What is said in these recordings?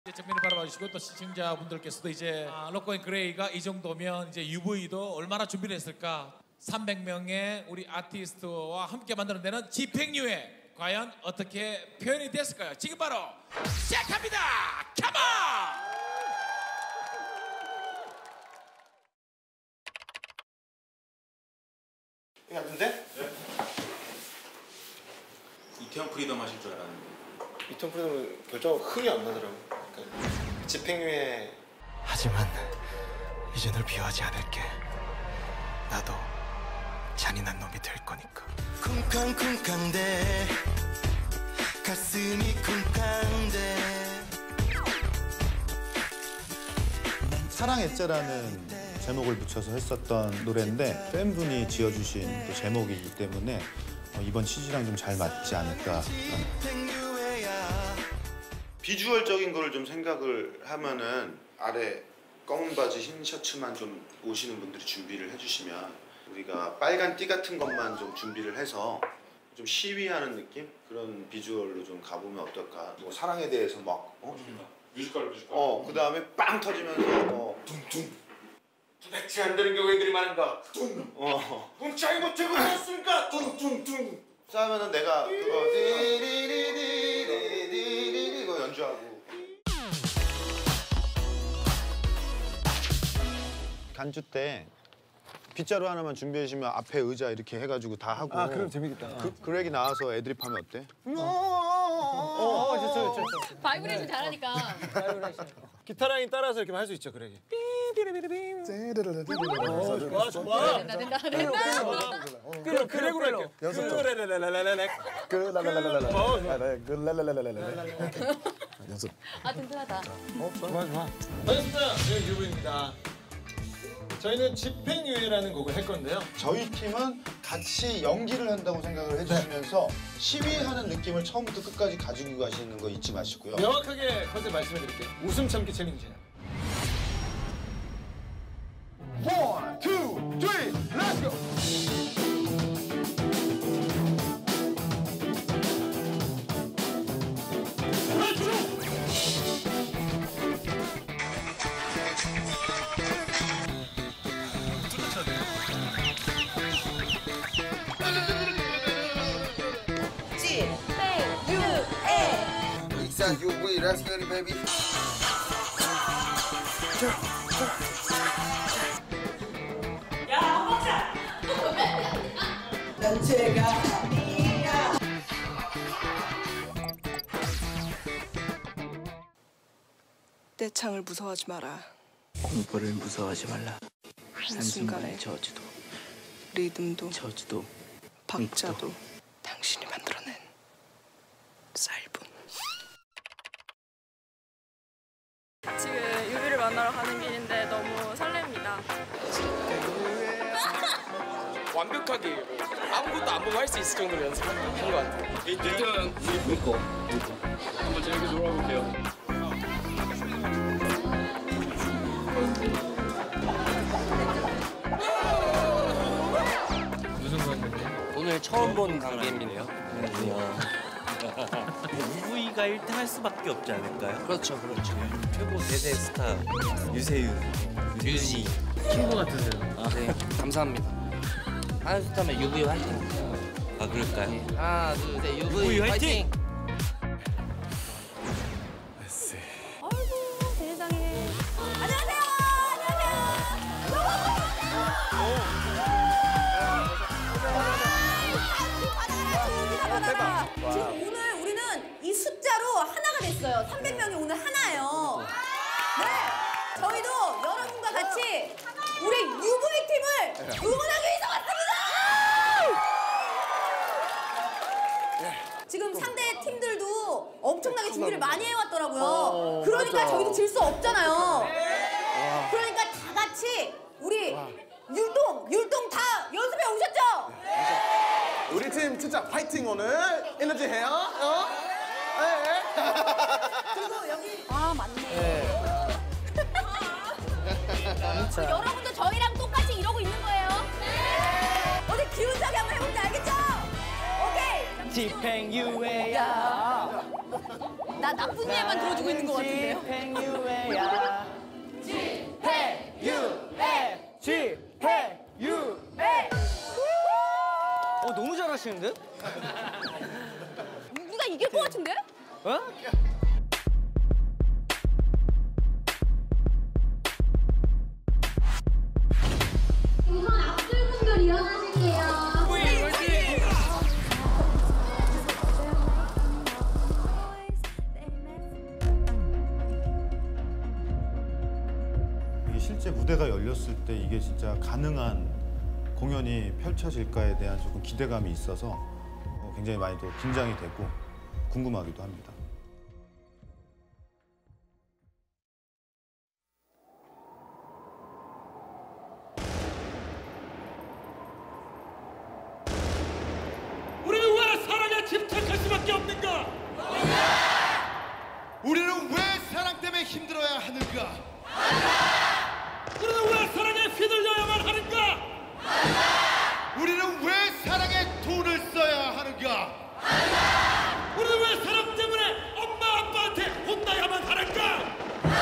정면을 바라봐주시고 또 시청자분들께서도 이제 로코 앤 그레이가 이 정도면 이제 UV도 얼마나 준비를 했을까. 300명의 우리 아티스트와 함께 만들어내는 집행유예 과연 어떻게 표현이 됐을까요? 지금 바로 시작합니다. 컴온! 이거 같은데? 네. 이태원 프리덤 하실 줄 알았는데 이태원 프리덤은 별로 흥이 안 나더라고. 그러니까 집행유예. 하지만 이제 널 비워하지 않을게. 나도 잔인한 놈이 될 거니까. 쿵쾅쿵쾅대 가슴이 쿵쾅대. 사랑했자라는 제목을 붙여서 했었던 노래인데 팬분이 지어주신 또 제목이기 때문에 이번 취지랑 좀 잘 맞지 않을까. 비주얼적인 거를 좀 생각을 하면은 아래 검은 바지 흰 셔츠만 좀 오시는 분들이 준비를 해주시면 우리가 빨간 띠 같은 것만 좀 준비를 해서 좀 시위하는 느낌? 그런 비주얼로 좀 가보면 어떨까. 뭐 사랑에 대해서 막 뮤지컬 그 다음에 빵 터지면서 둥둥 도대체 안 되는 게 왜 그리 많은가? 뭉창이 못하고 있었습니까? 둥둥둥 싸우면은 내가 그거 디리리리리리리리 이거 연주하고. 간주 때 빗자루 하나만 준비해 주시면 앞에 의자 이렇게 해가지고 다 하고. 아, 그럼 재밌겠다. 그렉이 나와서 애드립하면 어때? 좋죠. 바이브레이션 잘하니까. 기타라인 따라서 이렇게 할 수 있죠, 그렉이. 좋아. 된다. 그렉으로 할게요. 연습. 아 든든하다. 좋아. 반갑습니다. 저는 유부입니다. 저희는 집행유예라는 곡을 할 건데요. 저희 팀은 같이 연기를 한다고 생각을 해주시면서 시위하는 느낌을 처음부터 끝까지 가지고 가시는 거 잊지 마시고요. 명확하게 컨셉 말씀해 드릴게요. 웃음 참기 챌린지예요. 1, 2, 3, let's go! UV, let's get it, baby. 야, 먹자. 난 제가 아니야. 떼창을 무서워하지 마라. 공포를 무서워하지 말라. 한순간의 저주도, 리듬도 저주도, 박자도 당신이 만들어낸 쌀분. 지금 유비를 만나러 가는 길인데 너무 설렙니다. 완벽하게 아무것도 안 보고 할 수 있을 정도로 연습한 것 같아요. 일단 믿고 한번 재밌게 놀아볼게요. 무슨 관계인데? 오늘 처음 본 관계입니다요. UV가 1등 할 수밖에 없지 않을까요? 그렇죠. 최고 대세 스타 유세윤, 유진이 친구 같으세요. 네, 감사합니다. 하나 둘 하면 UV 화이팅. 아 그럴까요? 하나 둘 셋 UV UV 화이팅! 아이고 세상에. 안녕하세요. 받아라. 지금 오늘 우리는 이 숫자로 하나가 됐어요. 300명이 오늘 하나예요. 네. 저희도 여러분과 같이 우리 UV 팀을 응원하기 위해서 왔습니다. 지금 상대 팀들도 엄청나게 준비를 많이 해왔더라고요. 그러니까 저희도 질 수 없잖아요. 그러니까 다 같이 우리 율동 다 연습해 오셨죠? 우리 팀 진짜 파이팅 오늘. 에너지 해요. 그리고 여기 맞네. 여러분도 저희랑 똑같이 이러고 있는 거예요. 어디 기운차게 한번 해볼지 알겠죠? 오케이. 집행유예야. 나 나쁜 예만 들어주고 있는 것 같은데요? 너무 잘하시는데? 누가 이길 것 같은데? 어? 우선 앞줄분들 일어나실게요. 이게 실제 무대가 열렸을 때 이게 진짜 가능한 공연이 펼쳐질까에 대한 조금 기대감이 있어서 굉장히 많이 또 긴장이 되고 궁금하기도 합니다. 우리는 왜 사랑에 집착할 수밖에 없는가? 우리는 왜 사랑 때문에 힘들어야 하는가? 우리는 왜 사랑에 휘둘려야만 하는가? 우리는 왜 사랑에 돈을 써야 하는가? 우리는 왜 사랑 때문에 엄마 아빠한테 혼나야만 하는가?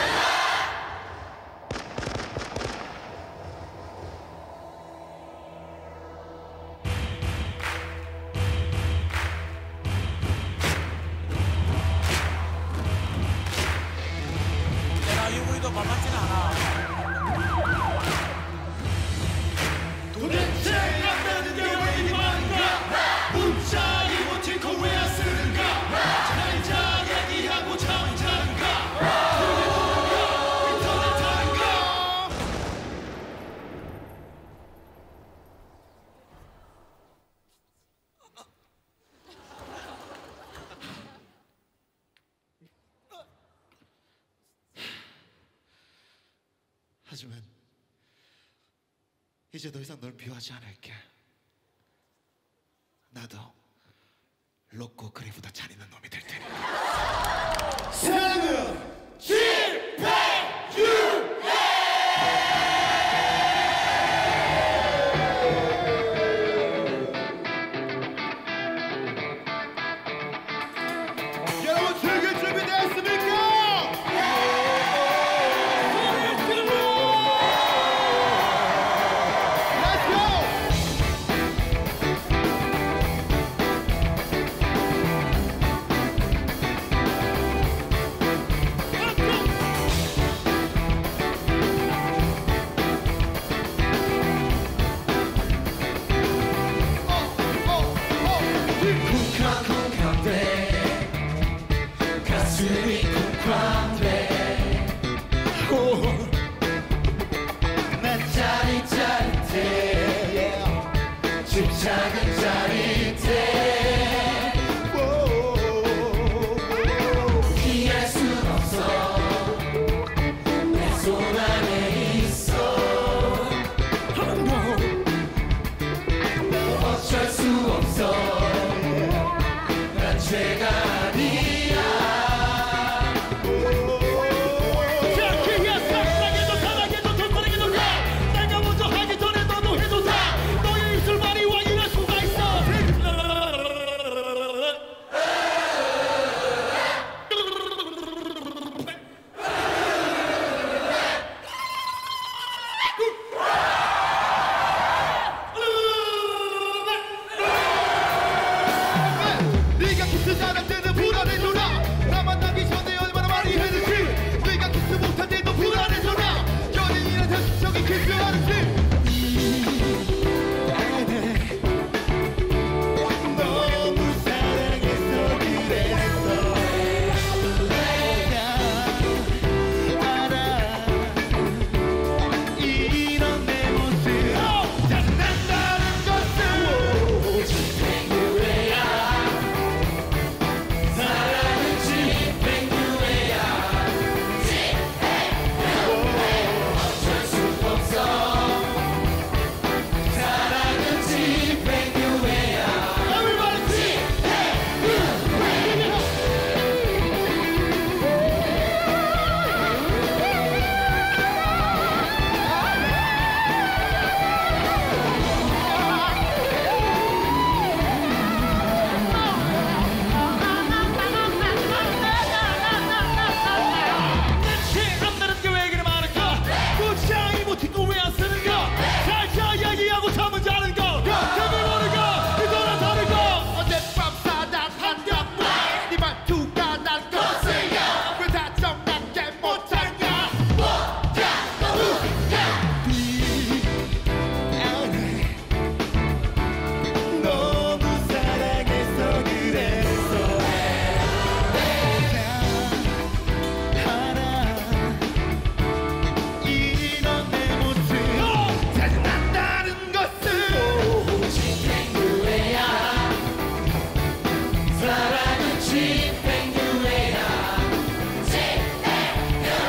내가 UV도 만만치는 않아. 도대체 남자는 게 왜 이만가? 문자 이모티콘 왜 안 쓰는가? 잘 얘기하고 잠 자는가? 인터넷 하는가? 하지만 이제 더 이상 널 비워하지 않을게. 나도 로꼬 그레이보다 잔인한 놈이 될 테니까. 사랑은 집행유예! 여러분 즐길 준비되었습니까?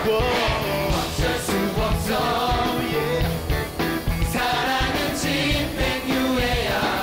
어쩔 수 없어 사랑은 집행유예야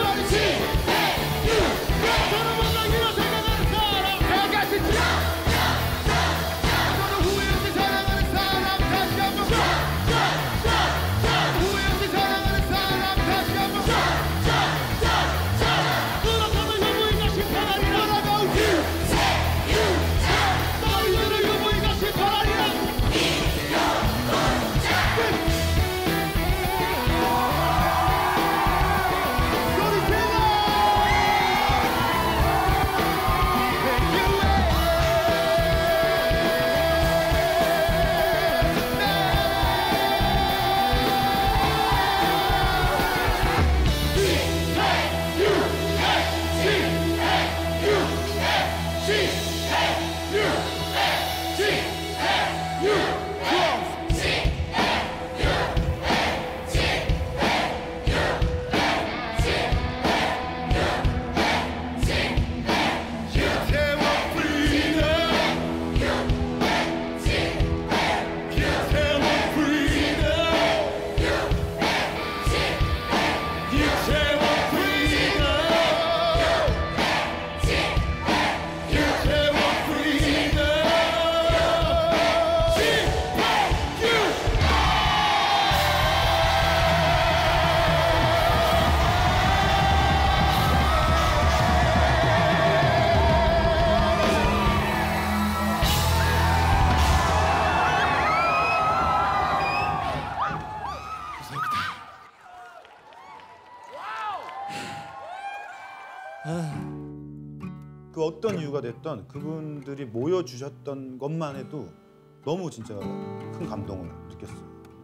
그 어떤 이유가 됐던 그분들이 모여주셨던 것만 해도 너무 진짜 큰 감동을 느꼈어요.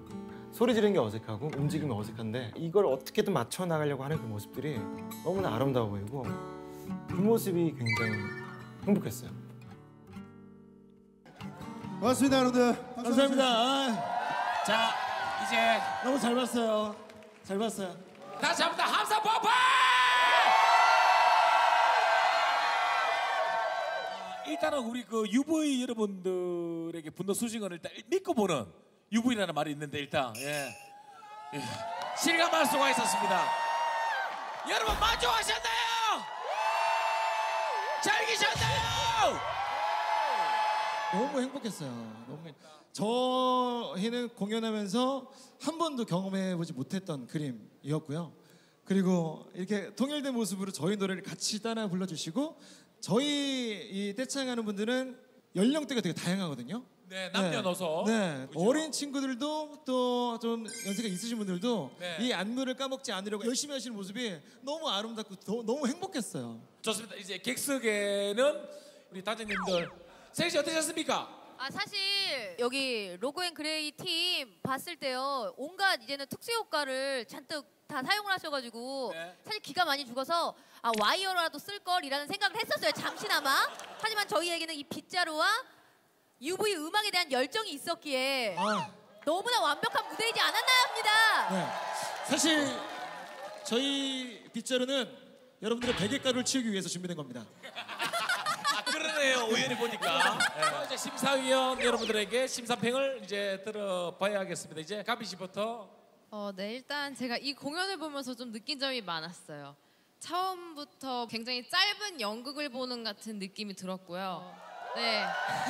소리 지르는 게 어색하고 움직임이 어색한데 이걸 어떻게든 맞춰 나가려고 하는 그 모습들이 너무나 아름다워 보이고 그 모습이 굉장히 행복했어요. 고맙습니다, 여러분들. 감사합니다. 자, 이제 너무 잘 봤어요. 잘 봤어요. 다시 한 번 더 함성 폭발! 일단은 우리 그 UV 여러분들에게 분노 수식을 일단 믿고 보는 UV라는 말이 있는데 일단 예. 실감할 수가 있었습니다. 여러분 만족하셨나요? 즐기셨나요? 너무 행복했어요. 저희는 공연하면서 한 번도 경험해보지 못했던 그림이었고요. 그리고 이렇게 통일된 모습으로 저희 노래를 같이 따라 불러주시고 저희 이 떼창하는 분들은 연령대가 되게 다양하거든요. 네, 남녀노소. 네, 어린 친구들도 또 좀 연세가 있으신 분들도 네. 이 안무를 까먹지 않으려고 열심히 하시는 모습이 너무 아름답고 너무 행복했어요. 좋습니다. 이제 객석에는 우리 다재님들 셋이 어떠셨습니까? 아 사실 여기 로고앤그레이 팀 봤을 때요 온갖 이제는 특수 효과를 잔뜩 다 사용을 하셔가지고 사실 기가 많이 죽어서 아 와이어라도 쓸 걸이라는 생각을 했었어요 잠시나마. 하지만 저희에게는 이 빗자루와 UV 음악에 대한 열정이 있었기에 너무나 완벽한 무대이지 않았나 합니다. 네, 사실 저희 빗자루는 여러분들의 베개가루를 치우기 위해서 준비된 겁니다. 아 그러네요. 우연히 보니까. 네. 이제 심사위원 여러분들에게 심사평을 이제 들어봐야겠습니다. 이제 가비 씨부터. 네, 일단 제가 이 공연을 보면서 좀 느낀 점이 많았어요. 처음부터 굉장히 짧은 연극을 보는 같은 느낌이 들었고요. 네.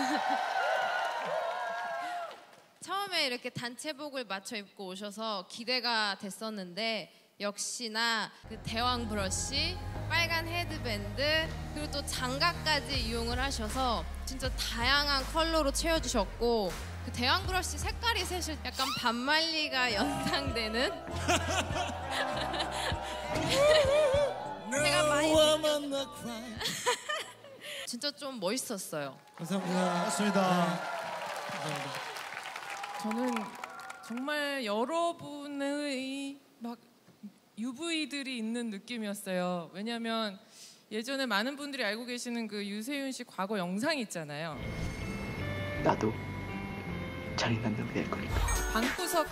처음에 이렇게 단체복을 맞춰 입고 오셔서 기대가 됐었는데 역시나 그 대왕 브러쉬, 빨간 헤드밴드 그리고 또 장갑까지 이용을 하셔서 진짜 다양한 컬러로 채워주셨고 그 대왕 브러쉬 색깔이 사실 약간 반말리가 연상되는 제가 많이 진짜 좀 멋있었어요. 감사합니다. 고맙습니다. 감사합니다. 저는 정말 여러분의 막 UV들이 있는 느낌이었어요. 왜냐하면 예전에 많은 분들이 알고 계시는 그 유세윤 씨 과거 영상이 있잖아요. 나도 잔인한 놈이 될 거니까. 방구석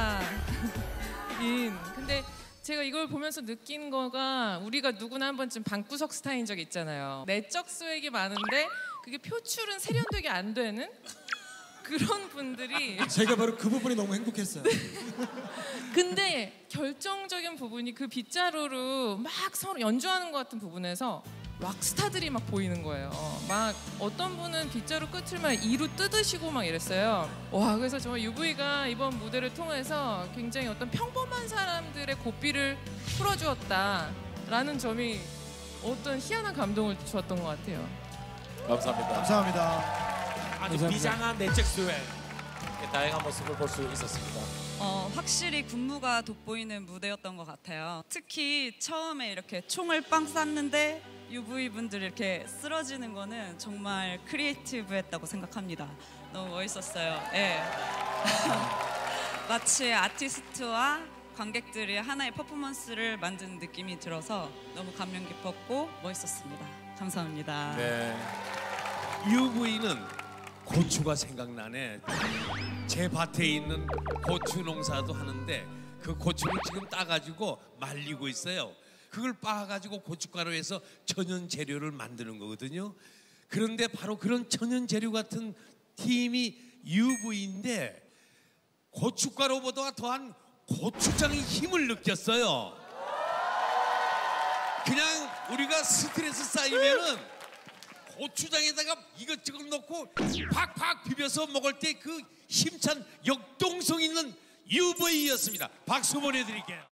스타인. 근데 제가 이걸 보면서 느낀 거가 우리가 누구나 한 번쯤 방구석 스타인 적 있잖아요. 내적 수액이 많은데 그게 표출은 세련되게 안 되는 그런 분들이 제가 바로 그 부분이 너무 행복했어요. 근데 결정적인 부분이 그 빗자루로 막 서로 연주하는 것 같은 부분에서 락스타들이 막 보이는 거예요. 막 어떤 분은 빗자루 끝을 막 2로 뜯으시고 막 이랬어요. 와, 그래서 정말 UV가 이번 무대를 통해서 굉장히 어떤 평범한 사람들의 고삐를 풀어주었다라는 점이 어떤 희한한 감동을 주었던 것 같아요. 감사합니다. 감사합니다. 아주 비장한 내적 수행, 다양한 모습을 볼 수 있었습니다. 확실히 군무가 돋보이는 무대였던 것 같아요. 특히 처음에 이렇게 총을 빵 쐈는데 UV 분들이 이렇게 쓰러지는 거는 정말 크리에이티브했다고 생각합니다. 너무 멋있었어요. 네. 마치 아티스트와 관객들이 하나의 퍼포먼스를 만드는 느낌이 들어서 너무 감명 깊었고 멋있었습니다. 감사합니다. 네. UV는 고추가 생각나네. 제 밭에 있는 고추 농사도 하는데 그 고추를 지금 따가지고 말리고 있어요. 그걸 빻아가지고 고춧가루에서 천연 재료를 만드는 거거든요. 그런데 바로 그런 천연 재료 같은 팀이 UV인데 고춧가루보다 더한 고추장의 힘을 느꼈어요. 그냥 우리가 스트레스 쌓이면은 고추장에다가 이것저것 넣고 팍팍 비벼서 먹을 때 그 힘찬 역동성 있는 UV였습니다. 박수 보내드릴게요.